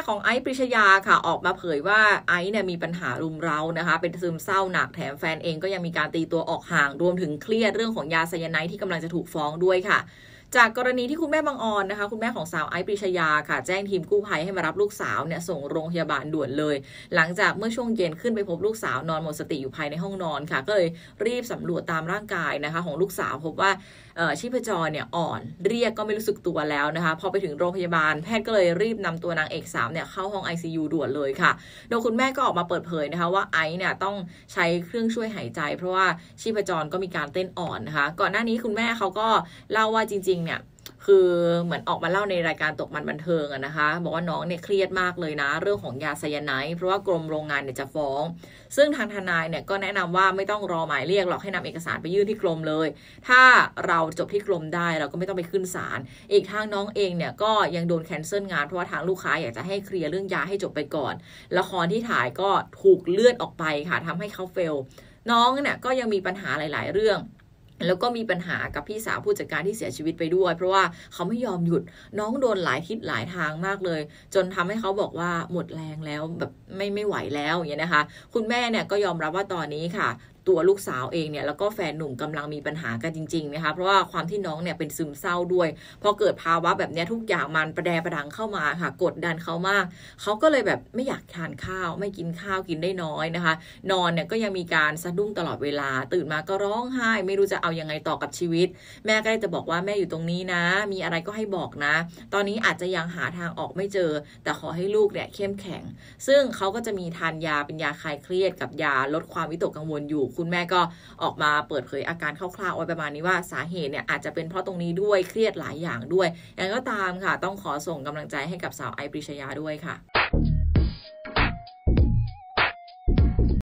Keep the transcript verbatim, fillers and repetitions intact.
ของไอซ์ปริชยาค่ะออกมาเผยว่าไอซ์เนี่ยมีปัญหารุมเร้านะคะเป็นซึมเศร้าหนักแถมแฟนเองก็ยังมีการตีตัวออกห่างรวมถึงเครียดเรื่องของยาไซยาไนด์ที่กำลังจะถูกฟ้องด้วยค่ะจากกรณีที่คุณแม่บางออนนะคะคุณแม่ของสาวไอซ์ปริชยาค่ะแจ้งทีมกู้ภัยให้มารับลูกสาวเนี่ยส่งโรงพยาบาลด่วนเลยหลังจากเมื่อช่วงเย็นขึ้นไปพบลูกสาวนอนหมดสติอยู่ภายในห้องนอนค่ะก็เลยรีบสำรวจตามร่างกายนะคะของลูกสาวพบว่าชีพจรเนี่ยอ่อนเรียกก็ไม่รู้สึกตัวแล้วนะคะพอไปถึงโรงพยาบาลแพทย์ก็เลยรีบนำตัวนางเอกสาวเนี่ยเข้าห้อง ไอ ซี ยู ด่วนเลยค่ะโดยคุณแม่ก็ออกมาเปิดเผยนะคะว่าไอซ์เนี่ยต้องใช้เครื่องช่วยหายใจเพราะว่าชีพจรก็มีการเต้นอ่อนนะคะก่อนหน้านี้คุณแม่เขาก็เล่าว่าจริงๆเนี่ยคือเหมือนออกมาเล่าในรายการตกมันบันเทิงอะนะคะบอกว่าน้องเนี่ยเครียดมากเลยนะเรื่องของยาไซยาไนด์เพราะว่ากรมโรงงานเนี่ยจะฟ้องซึ่งทางทนายเนี่ยก็แนะนำว่าไม่ต้องรอหมายเรียกหรอกให้นำเอกสารไปยื่นที่กรมเลยถ้าเราจบที่กรมได้เราก็ไม่ต้องไปขึ้นศาลอีกทางน้องเองเนี่ยก็ยังโดนแคนเซิลงานเพราะว่าทางลูกค้าอยากจะให้เคลียร์เรื่องยาให้จบไปก่อนละครที่ถ่ายก็ถูกเลื่อนออกไปค่ะทำให้เขาเฟลน้องเนี่ยก็ยังมีปัญหาหลายๆเรื่องแล้วก็มีปัญหากับพี่สาวผู้จัดการที่เสียชีวิตไปด้วยเพราะว่าเขาไม่ยอมหยุดน้องโดนหลายทิศหลายทางมากเลยจนทำให้เขาบอกว่าหมดแรงแล้วแบบไม่ไม่ไหวแล้วอย่างนี้นะคะคุณแม่เนี่ยก็ยอมรับว่าตอนนี้ค่ะตัวลูกสาวเองเนี่ยแล้วก็แฟนหนุ่มกำลังมีปัญหากันจริงๆนะคะเพราะว่าความที่น้องเนี่ยเป็นซึมเศร้าด้วยพอเกิดภาวะแบบนี้ทุกอย่างมันประแดประดังเข้ามาค่ะกดดันเขามากเขาก็เลยแบบไม่อยากทานข้าวไม่กินข้าวกินได้น้อยนะคะนอนเนี่ยก็ยังมีการสะดุ้งตลอดเวลาตื่นมาก็ร้องไห้ไม่รู้จะเอายังไงต่อกับชีวิตแม่ก็ได้จะบอกว่าแม่อยู่ตรงนี้นะมีอะไรก็ให้บอกนะตอนนี้อาจจะยังหาทางออกไม่เจอแต่ขอให้ลูกเนี่ยเข้มแข็งซึ่งเขาก็จะมีทานยาเป็นยาคลายเครียดกับยาลดความวิตกกังวลอยู่คุณแม่ก็ออกมาเปิดเผยอาการคร่าวๆไว้ประมาณนี้ว่าสาเหตุเนี่ยอาจจะเป็นเพราะตรงนี้ด้วยเครียดหลายอย่างด้วยอย่างก็ตามค่ะต้องขอส่งกำลังใจให้กับสาวไอซ์ปริชยาด้วยค่ะ